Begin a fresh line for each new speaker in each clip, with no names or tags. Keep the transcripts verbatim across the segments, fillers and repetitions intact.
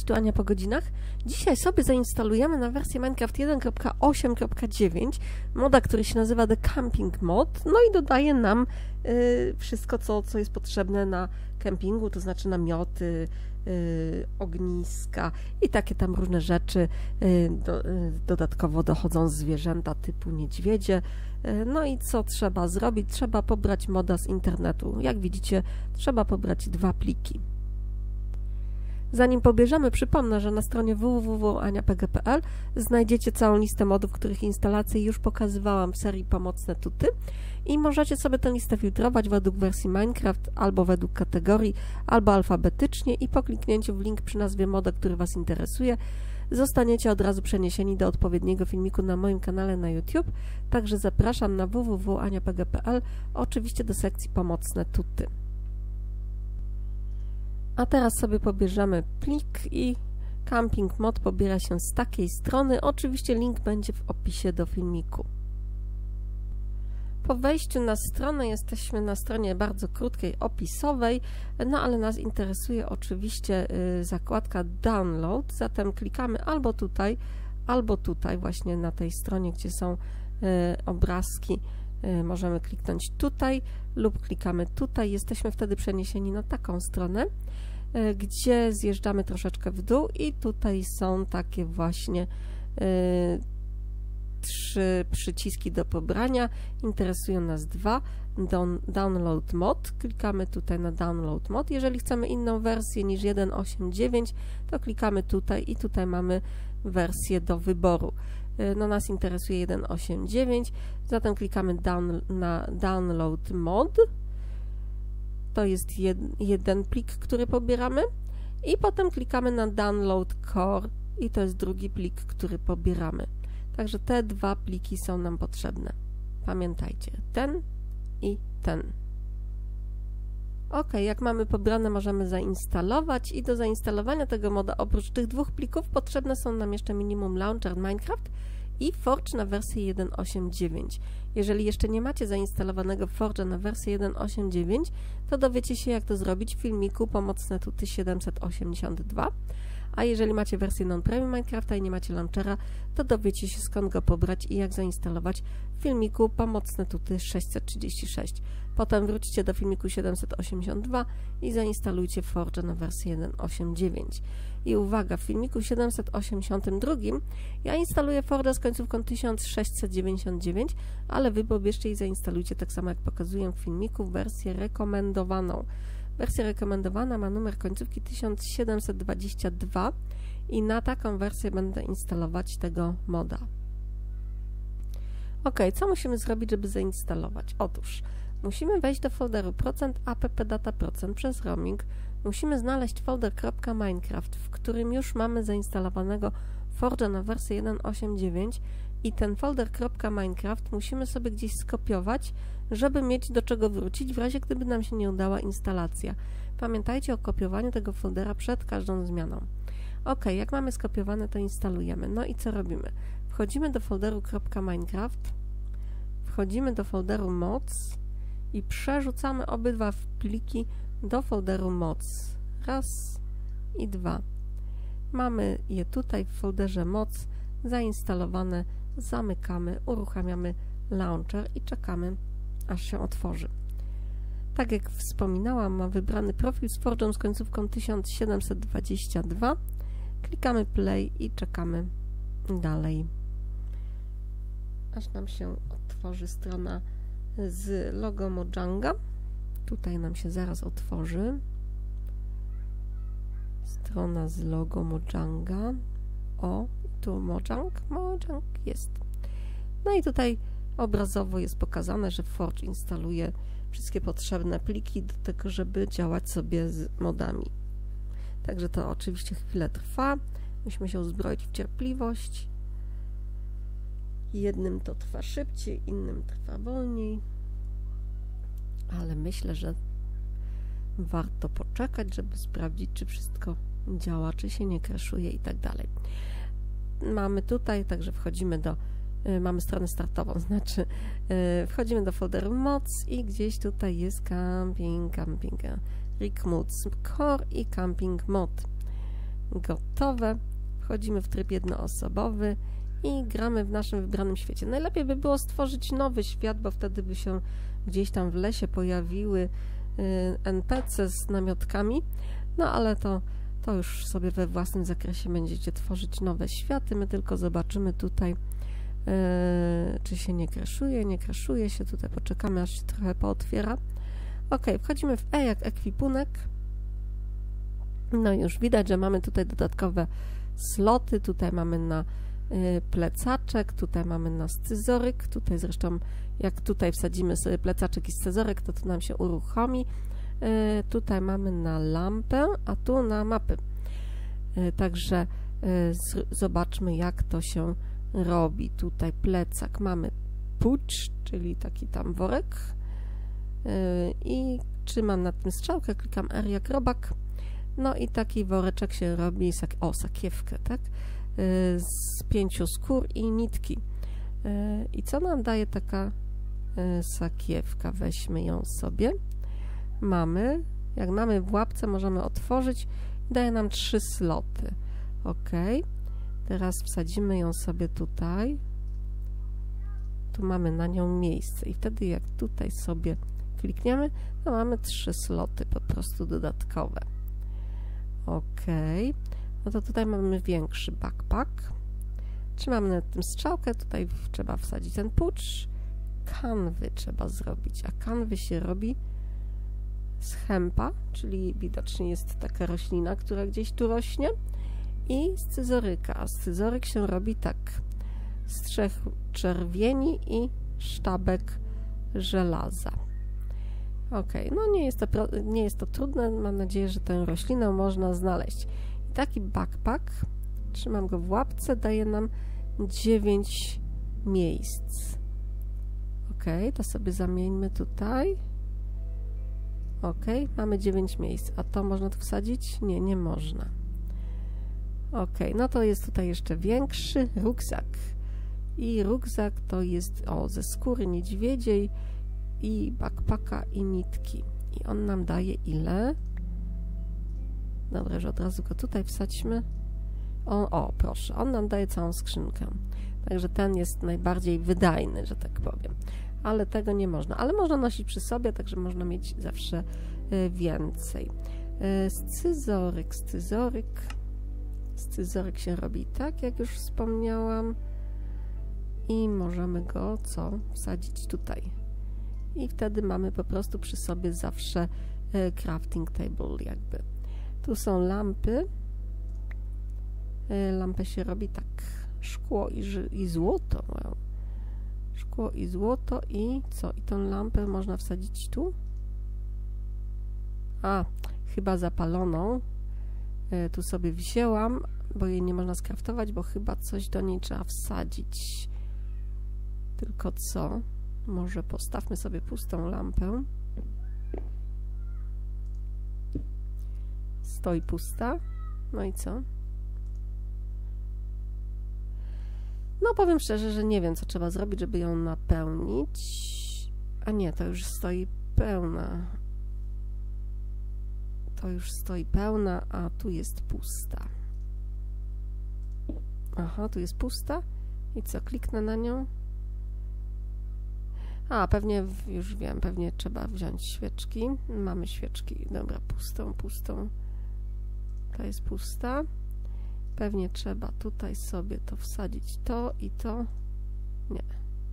Cześć, tu Ania po godzinach. Dzisiaj sobie zainstalujemy na wersję Minecraft jeden kropka osiem kropka dziewięć moda, który się nazywa The Camping Mod, no i dodaje nam y, wszystko, co, co jest potrzebne na kempingu, to znaczy namioty, y, ogniska i takie tam różne rzeczy. Y, do, y, dodatkowo dochodzą zwierzęta typu niedźwiedzie. Y, no i co trzeba zrobić? Trzeba pobrać moda z internetu. Jak widzicie, trzeba pobrać dwa pliki. Zanim pobierzemy, przypomnę, że na stronie w w w kropka ania p g kropka p l znajdziecie całą listę modów, których instalacji już pokazywałam w serii Pomocne Tuty i możecie sobie tę listę filtrować według wersji Minecraft, albo według kategorii, albo alfabetycznie i po kliknięciu w link przy nazwie moda, który Was interesuje, zostaniecie od razu przeniesieni do odpowiedniego filmiku na moim kanale na YouTube, także zapraszam na w w w kropka ania p g kropka p l, oczywiście do sekcji Pomocne Tuty. A teraz sobie pobierzemy plik i Camping Mod pobiera się z takiej strony. Oczywiście link będzie w opisie do filmiku. Po wejściu na stronę jesteśmy na stronie bardzo krótkiej, opisowej, no ale nas interesuje oczywiście y, zakładka Download, zatem klikamy albo tutaj, albo tutaj właśnie na tej stronie, gdzie są y, obrazki. Y, możemy kliknąć tutaj lub klikamy tutaj. Jesteśmy wtedy przeniesieni na taką stronę, gdzie zjeżdżamy troszeczkę w dół i tutaj są takie właśnie y, trzy przyciski do pobrania. Interesują nas dwa. Down, download mod. Klikamy tutaj na Download mod. Jeżeli chcemy inną wersję niż jeden kropka osiem kropka dziewięć, to klikamy tutaj i tutaj mamy wersję do wyboru. Y, no nas interesuje jeden kropka osiem kropka dziewięć, zatem klikamy down, na Download mod. To jest jed, jeden plik, który pobieramy i potem klikamy na Download Core i to jest drugi plik, który pobieramy. Także te dwa pliki są nam potrzebne. Pamiętajcie, ten i ten. Ok, jak mamy pobrane, możemy zainstalować i do zainstalowania tego moda oprócz tych dwóch plików potrzebne są nam jeszcze minimum Launcher Minecraft i Forge na wersję jeden kropka osiem kropka dziewięć. Jeżeli jeszcze nie macie zainstalowanego Forge'a na wersję jeden kropka osiem kropka dziewięć, to dowiecie się, jak to zrobić w filmiku Pomocne Tuty siedemset osiemdziesiąt dwa. A jeżeli macie wersję non-premium Minecrafta i nie macie launchera, to dowiecie się, skąd go pobrać i jak zainstalować w filmiku Pomocne Tuty sześćset trzydzieści sześć. Potem wróćcie do filmiku siedemset osiemdziesiąt dwa i zainstalujcie Forge'a na wersję jeden kropka osiem kropka dziewięć. I uwaga, w filmiku siedemset osiemdziesiąt dwa ja instaluję Forge'a z końcówką tysiąc sześćset dziewięćdziesiąt dziewięć, ale Wy pobierzcie i zainstalujcie tak samo, jak pokazuję w filmiku, wersję rekomendowaną. Wersja rekomendowana ma numer końcówki tysiąc siedemset dwadzieścia dwa i na taką wersję będę instalować tego moda. Ok, co musimy zrobić, żeby zainstalować? Otóż musimy wejść do folderu %appdata% przez roaming. Musimy znaleźć folder .minecraft, w którym już mamy zainstalowanego Forge'a na wersję jeden kropka osiem kropka dziewięć i ten folder .minecraft musimy sobie gdzieś skopiować, żeby mieć do czego wrócić w razie, gdyby nam się nie udała instalacja. Pamiętajcie o kopiowaniu tego foldera przed każdą zmianą. Ok, jak mamy skopiowane, to instalujemy. No i co robimy? Wchodzimy do folderu .minecraft, wchodzimy do folderu mods i przerzucamy obydwa pliki do folderu mods. Raz i dwa. Mamy je tutaj w folderze mods zainstalowane, zamykamy, uruchamiamy launcher i czekamy, aż się otworzy. Tak jak wspominałam, mam wybrany profil z Forge'em z końcówką tysiąc siedemset dwadzieścia dwa. Klikamy play i czekamy dalej, aż nam się otworzy strona z logo Mojanga. Tutaj nam się zaraz otworzy strona z logo Mojanga. O, tu Mojang, Mojang jest. No i tutaj obrazowo jest pokazane, że Forge instaluje wszystkie potrzebne pliki do tego, żeby działać sobie z modami. Także to oczywiście chwilę trwa. Musimy się uzbroić w cierpliwość. Jednym to trwa szybciej, innym trwa wolniej. Ale myślę, że warto poczekać, żeby sprawdzić, czy wszystko działa, czy się nie crashuje i tak dalej. Mamy tutaj, także wchodzimy do, y, mamy stronę startową, znaczy y, wchodzimy do folderu mods i gdzieś tutaj jest camping, camping, Rig Mods Core i Camping Mod. Gotowe. Wchodzimy w tryb jednoosobowy i gramy w naszym wybranym świecie. Najlepiej by było stworzyć nowy świat, bo wtedy by się gdzieś tam w lesie pojawiły en pe ce z namiotkami, no ale to, to już sobie we własnym zakresie będziecie tworzyć nowe światy. My tylko zobaczymy tutaj, yy, czy się nie crashuje, nie crashuje się. Tutaj poczekamy, aż się trochę pootwiera. Ok, wchodzimy w E jak ekwipunek. No już widać, że mamy tutaj dodatkowe sloty. Tutaj mamy na y, plecaczek, tutaj mamy na scyzoryk. Tutaj zresztą, jak tutaj wsadzimy sobie plecaczek i scyzoryk, to to nam się uruchomi. Y, tutaj mamy na lampę, a tu na mapy. Y, także y, z, zobaczmy, jak to się robi. Tutaj plecak mamy pucz, czyli taki tam worek. Y, I trzymam nad tym strzałkę, klikam R jak robak. No i taki woreczek się robi, o, sakiewkę, tak? Z pięciu skór i nitki. I co nam daje taka sakiewka? Weźmy ją sobie. Mamy, jak mamy w łapce, możemy otworzyć. Daje nam trzy sloty. Ok. Teraz wsadzimy ją sobie tutaj. Tu mamy na nią miejsce. I wtedy jak tutaj sobie klikniemy, to mamy trzy sloty po prostu dodatkowe. Ok, no to tutaj mamy większy backpack. Trzymamy nad tym strzałkę, tutaj trzeba wsadzić ten pucz. Kanwy trzeba zrobić, a kanwy się robi z hempa, czyli widocznie jest taka roślina, która gdzieś tu rośnie, i scyzoryka, a scyzoryk się robi tak, z trzech czerwieni i sztabek żelaza. Ok, no nie jest, to, nie jest to trudne, mam nadzieję, że tę roślinę można znaleźć. I taki backpack, trzymam go w łapce, daje nam dziewięć miejsc. Ok, to sobie zamieńmy tutaj. Ok, mamy dziewięć miejsc, a to można tu wsadzić? Nie, nie można. Ok, no to jest tutaj jeszcze większy rukzak. I rukzak to jest, o, ze skóry niedźwiedziej, i backpacka, i nitki. I on nam daje ile? Dobra, że od razu go tutaj wsadźmy. O, o, proszę, on nam daje całą skrzynkę. Także ten jest najbardziej wydajny, że tak powiem. Ale tego nie można. Ale można nosić przy sobie, także można mieć zawsze y, więcej. Y, scyzoryk, scyzoryk. Scyzoryk się robi tak, jak już wspomniałam. I możemy go, co? Wsadzić tutaj. I wtedy mamy po prostu przy sobie zawsze e, crafting table jakby. Tu są lampy. E, lampę się robi tak. Szkło i, i złoto. Wow. Szkło i złoto i co? I tą lampę można wsadzić tu? A, chyba zapaloną. E, tu sobie wzięłam, bo jej nie można skraftować, bo chyba coś do niej trzeba wsadzić. Tylko co? Może postawmy sobie pustą lampę. Stoi pusta. No i co? No powiem szczerze, że nie wiem, co trzeba zrobić, żeby ją napełnić. A nie, to już stoi pełna. To już stoi pełna, a tu jest pusta. Aha, tu jest pusta. I co? Kliknę na nią. A, pewnie, już wiem, pewnie trzeba wziąć świeczki. Mamy świeczki. Dobra, pustą, pustą. Ta jest pusta. Pewnie trzeba tutaj sobie to wsadzić. To i to. Nie.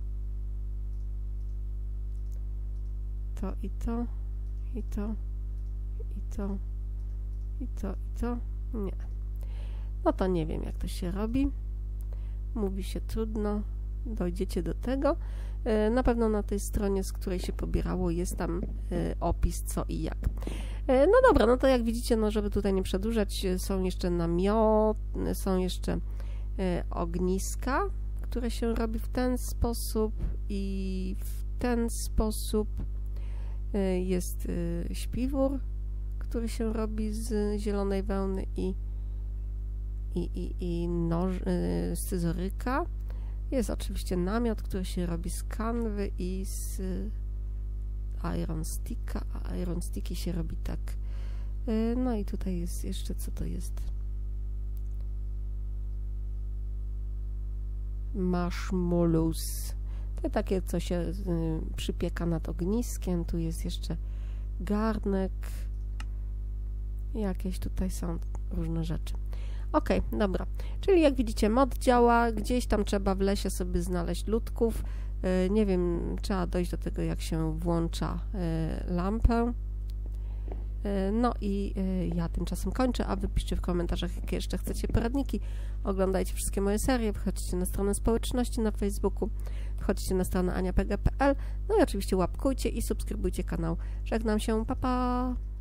To i to. I to. I to. I to. I to. Nie. No to nie wiem, jak to się robi. Mówi się trudno. Dojdziecie do tego. Na pewno na tej stronie, z której się pobierało, jest tam opis co i jak. No dobra, no to jak widzicie, no żeby tutaj nie przedłużać, są jeszcze namioty, są jeszcze ogniska, które się robi w ten sposób i w ten sposób. Jest śpiwór, który się robi z zielonej wełny i, i, i, i noż, scyzoryka. Jest oczywiście namiot, który się robi z kanwy i z iron sticka, a iron sticki się robi tak. No i tutaj jest jeszcze, co to jest? marshmallows. To takie, co się y, przypieka nad ogniskiem. Tu jest jeszcze garnek. Jakieś tutaj są różne rzeczy. Ok, dobra. Czyli jak widzicie, mod działa. Gdzieś tam trzeba w lesie sobie znaleźć ludków. Y, nie wiem, trzeba dojść do tego, jak się włącza y, lampę. No i ja tymczasem kończę, a wy piszcie w komentarzach, jakie jeszcze chcecie poradniki. Oglądajcie wszystkie moje serie, wchodźcie na stronę społeczności na Facebooku, wchodźcie na stronę ania p g kropka p l, no i oczywiście łapkujcie i subskrybujcie kanał. Żegnam się, pa pa!